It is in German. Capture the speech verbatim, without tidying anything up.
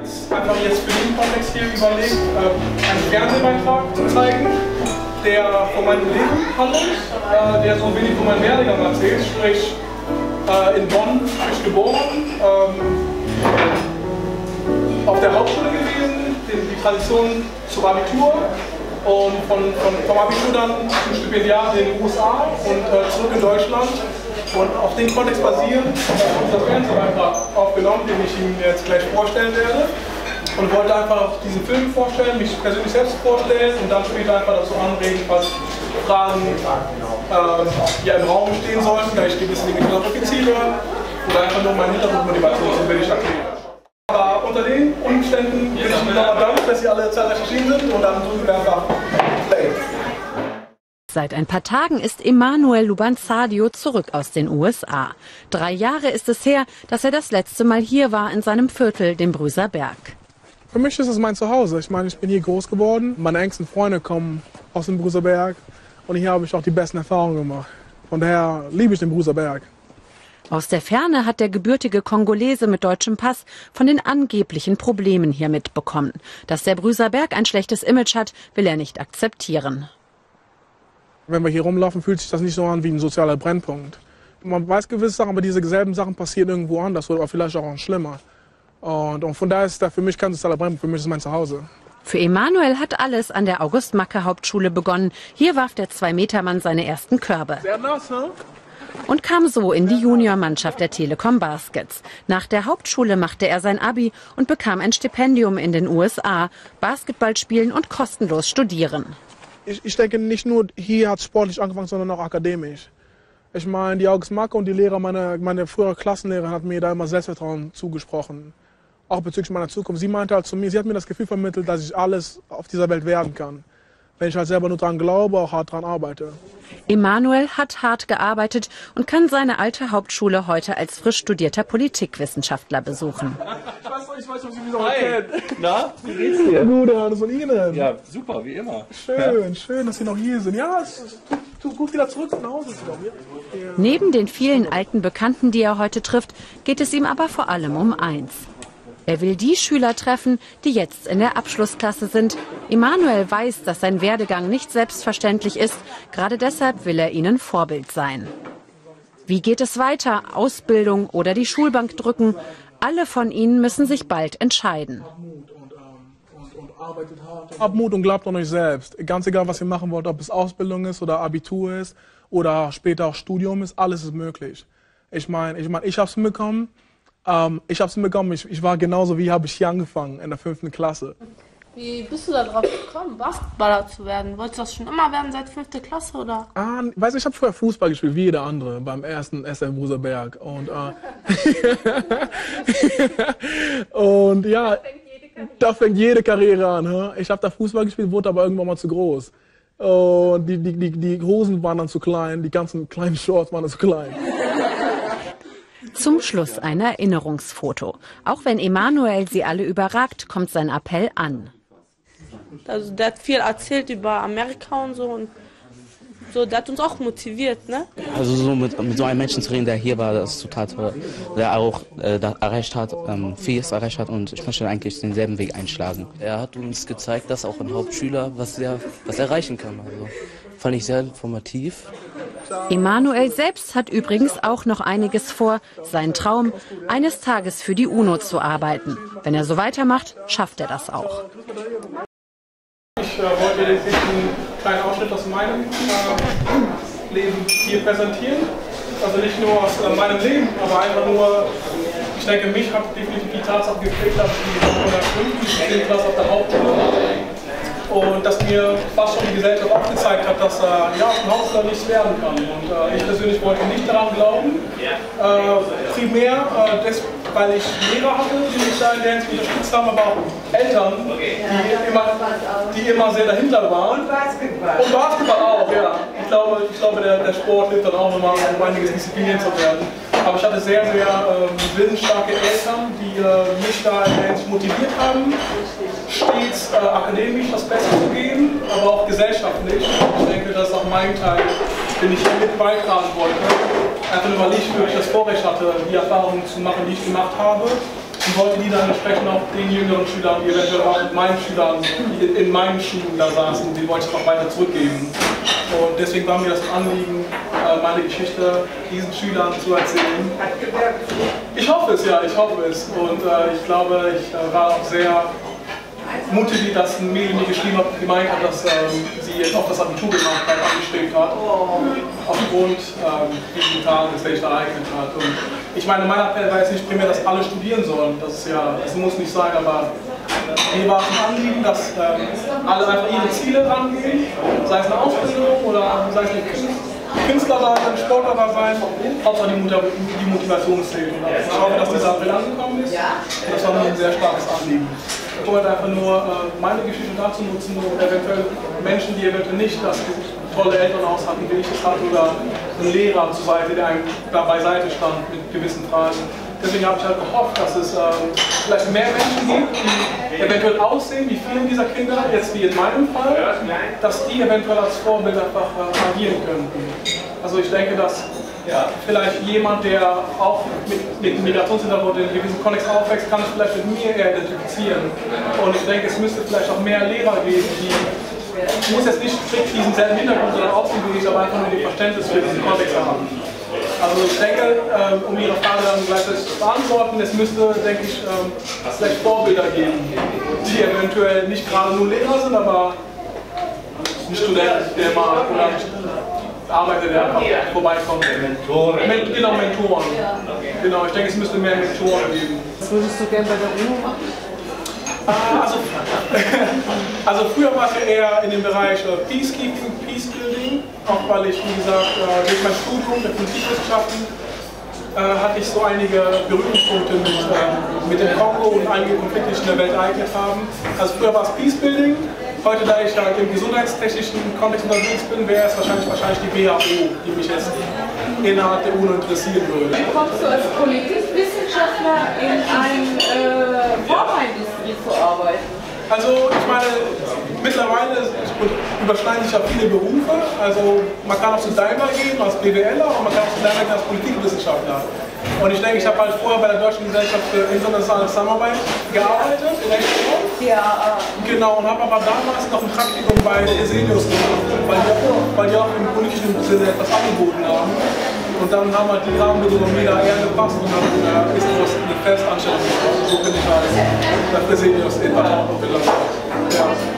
einfach jetzt für den Kontext hier überlegt, einen Fernsehbeitrag zu zeigen, der von meinem Leben handelt, der so ein wenig von meinem Werdegang erzählt. Sprich, in Bonn bin ich geboren, auf der Hauptschule gewesen, die Tradition zum Abitur und von, von, vom Abitur dann zum Stipendiat in den U S A und äh, zurück in Deutschland. Und auf dem Kontext basierend äh, unser Fernsehbeitrag aufgenommen, den ich Ihnen jetzt gleich vorstellen werde. Und wollte einfach diesen Film vorstellen, mich persönlich selbst vorstellen und dann später einfach dazu anregen, falls Fragen äh, ja, im Raum stehen sollten, da ich gewisse Dinge verifiziere oder einfach nur meine Hintergrundmotivation so will ich erklären. Aber unter den Umständen bin ich Ihnen nochmal dankbar, dass Sie alle zahlreich erschienen sind und dann drücken wir einfach Play. Seit ein paar Tagen ist Emmanuel Lubanzadio zurück aus den U S A. Drei Jahre ist es her, dass er das letzte Mal hier war in seinem Viertel, dem Brüser Berg. Für mich ist es mein Zuhause. Ich meine, ich bin hier groß geworden. Meine engsten Freunde kommen aus dem Brüser Berg und hier habe ich auch die besten Erfahrungen gemacht. Von daher liebe ich den Brüser Berg. Aus der Ferne hat der gebürtige Kongolese mit deutschem Pass von den angeblichen Problemen hier mitbekommen. Dass der Brüser Berg ein schlechtes Image hat, will er nicht akzeptieren. Wenn wir hier rumlaufen, fühlt sich das nicht so an wie ein sozialer Brennpunkt. Man weiß gewisse Sachen, aber diese selben Sachen passieren irgendwo anders oder vielleicht auch schlimmer. Und, und von daher ist das für mich kein sozialer Brennpunkt, für mich ist es mein Zuhause. Für Emmanuel hat alles an der August-Macke-Hauptschule begonnen. Hier warf der Zwei-Meter-Mann seine ersten Körbe. Sehr nass, ne? Und kam so in die Juniormannschaft der Telekom Baskets. Nach der Hauptschule machte er sein Abi und bekam ein Stipendium in den U S A, Basketball spielen und kostenlos studieren. Ich, ich denke, nicht nur hier hat es sportlich angefangen, sondern auch akademisch. Ich meine, die August Macke und die Lehrer, meine, meine frühere Klassenlehrerin hat mir da immer Selbstvertrauen zugesprochen. Auch bezüglich meiner Zukunft. Sie meinte halt zu mir, sie hat mir das Gefühl vermittelt, dass ich alles auf dieser Welt werden kann. Wenn ich halt selber nur dran glaube, auch hart dran arbeite. Emmanuel hat hart gearbeitet und kann seine alte Hauptschule heute als frisch studierter Politikwissenschaftler besuchen. Ich weiß, ich weiß, ob Sie mich noch kennen. Na, wie geht's dir? Gut, Hannes und Ihnen. Ja, super, wie immer. Schön, ja. schön, dass Sie noch hier sind. Ja, es ist gut wieder zurück nach Hause zu kommen. Ja. Neben den vielen alten Bekannten, die er heute trifft, geht es ihm aber vor allem um eins. Er will die Schüler treffen, die jetzt in der Abschlussklasse sind. Emmanuel weiß, dass sein Werdegang nicht selbstverständlich ist. Gerade deshalb will er ihnen Vorbild sein. Wie geht es weiter? Ausbildung oder die Schulbank drücken? Alle von ihnen müssen sich bald entscheiden. Habt Mut und glaubt an euch selbst. Ganz egal, was ihr machen wollt, ob es Ausbildung ist oder Abitur ist oder später auch Studium ist, alles ist möglich. Ich meine, ich, mein, ich habe es hinbekommen. Ähm, ich habe es hinbekommen. Ich, ich war genauso wie habe ich hier angefangen, in der fünften Klasse. Wie bist du da drauf gekommen, Basketballer zu werden? Wolltest du das schon immer werden, seit fünfter Klasse, oder? Ah, weiß ich habe früher Fußball gespielt, wie jeder andere, beim ersten S F Brüser Berg. Und, äh, und ja, da fängt jede Karriere an. Huh? Ich habe da Fußball gespielt, wurde aber irgendwann mal zu groß. Und die, die, die, die Hosen waren dann zu klein, die ganzen kleinen Shorts waren dann zu klein. Zum Schluss ein Erinnerungsfoto. Auch wenn Emmanuel sie alle überragt, kommt sein Appell an. Also der hat viel erzählt über Amerika und so und so, der hat uns auch motiviert, ne? Also so mit, mit so einem Menschen zu reden, der hier war, das ist total toll. Der auch äh, da erreicht hat, ähm, vieles erreicht hat und ich möchte eigentlich denselben Weg einschlagen. Er hat uns gezeigt, dass auch ein Hauptschüler was er was erreichen kann. Also fand ich sehr informativ. Emmanuel selbst hat übrigens auch noch einiges vor. Sein Traum, eines Tages für die UNO zu arbeiten. Wenn er so weitermacht, schafft er das auch. Ich äh, wollte jetzt einen kleinen Ausschnitt aus meinem äh, Leben hier präsentieren. Also nicht nur aus äh, meinem Leben, aber einfach nur, ich denke, mich hat definitiv die Tatsache geprägt, dass ich die neunzehnhundertfünfzehn Klasse auf der Hauptschule war. Und dass mir fast schon die Gesellschaft aufgezeigt hat, dass äh, ja, ein Hauptschüler nichts lernen kann. Und äh, ich persönlich wollte nicht daran glauben. Äh, primär, äh, des, weil ich Lehrer hatte, die mich da in der Hinsicht unterstützt haben, aber auch Eltern, die immer, die immer sehr dahinter waren. Und Basketball. Und Basketball auch, ja. Ich glaube, ich glaube der, der Sport hilft dann auch nochmal, um einiges diszipliniert zu werden. Aber ich hatte sehr, sehr äh, willensstarke Eltern, die äh, mich da in der Hinsicht motiviert haben, stets äh, akademisch das Beste zu geben, aber auch gesellschaftlich. Ich denke, das ist auch mein Teil, den ich hier mit beitragen wollte. Einfach nur, weil ich wirklich das Vorrecht hatte, die Erfahrungen zu machen, die ich gemacht habe. und wollte die dann entsprechend auch den jüngeren Schülern, die eventuell auch mit meinen Schülern, die in meinen Schulen da saßen, die wollte ich auch weiter zurückgeben. Und deswegen war mir das ein Anliegen, meine Geschichte diesen Schülern zu erzählen. Ich hoffe es, ja, ich hoffe es. Und äh, ich glaube, ich äh, war auch sehr motiviert, dass ein Mädel mir geschrieben hat, gemeint hat, dass ähm, sie jetzt auch das Abitur gemacht hat, angestrebt hat, aufgrund ähm, diesen Tagen, das sich ereignet hat. Und ich meine, mein Appell war jetzt nicht primär, dass alle studieren sollen. Das ist ja, das muss nicht sein, aber mir war es ein Anliegen, dass ähm, alle einfach ihre Ziele rangehen, sei es eine Ausbildung oder sei es eine Künstler sein, Sportler sein, Hauptsache die, die Motivation zählt. Und ich hoffe, dass dieser Appell angekommen ist. Und das war mir ein sehr starkes Anliegen. Ich wollte einfach nur äh, meine Geschichte dazu nutzen, um eventuell Menschen, die eventuell nicht das tolle Elternhaus hatten, wie ich es hatte, oder einen Lehrer zur Seite, der einem da beiseite stand mit gewissen Fragen. Deswegen habe ich halt gehofft, dass es ähm, vielleicht mehr Menschen gibt, die eventuell aussehen wie viele dieser Kinder, jetzt wie in meinem Fall, dass die eventuell als Vorbild einfach äh, agieren könnten. Also ich denke, dass ja, vielleicht jemand, der auch mit, mit Migrationshintergrund in einem gewissen Kontext aufwächst, kann sich vielleicht mit mir eher identifizieren. Und ich denke, es müsste vielleicht auch mehr Lehrer geben, die, ich muss jetzt nicht strikt diesen selben Hintergrund oder aussehen wie ich, aber einfach nur die Verständnis für diesen Kontext haben. Also ich denke, ähm, um Ihre Frage dann gleichzeitig zu beantworten, es müsste, denke ich, ähm, vielleicht Vorbilder geben, die eventuell nicht gerade nur Lehrer sind, aber ein Student, der mal oder ein Arbeiter, der einfach vorbeikommt. Mentoren. Men genau, Mentoren. Genau, ich denke, es müsste mehr Mentoren geben. Was würdest du gerne bei der UNO machen? Also, also früher war ich eher in dem Bereich äh, Peacekeeping, Peacebuilding, auch weil ich, wie gesagt, äh, durch mein Studium der Politikwissenschaften äh, hatte ich so einige Berührungspunkte mit, äh, mit dem Kongo und einige Konflikte, die sich in der Welt ereignet haben. Also früher war es Peacebuilding, heute, da ich halt im gesundheitstechnischen Kontext unterwegs bin, wäre es wahrscheinlich, wahrscheinlich die W H O, die mich jetzt innerhalb der UNO interessieren würde. Wie kommst du als Politikwissenschaftler in eine äh, Pharmaindustrie zu arbeiten? Also ich meine, mittlerweile überschneiden sich ja viele Berufe. Also man kann auch zu Daimler gehen als BWLer und man kann auch zu Daimler gehen als Politikwissenschaftler. Und ich denke, ich habe halt vorher bei der Deutschen Gesellschaft für internationale Zusammenarbeit gearbeitet, in Rechtsform. Ja. Genau, und habe aber damals noch ein Praktikum bei Fresenius gemacht, weil die, weil die auch im politischen Sinne etwas angeboten haben. Und dann haben halt die Rahmenbedingungen mir da eher gepasst und dann äh, ist das eine Festanstellung. So bin ich halt bei Fresenius in Bad Aurich gelandet. Ja.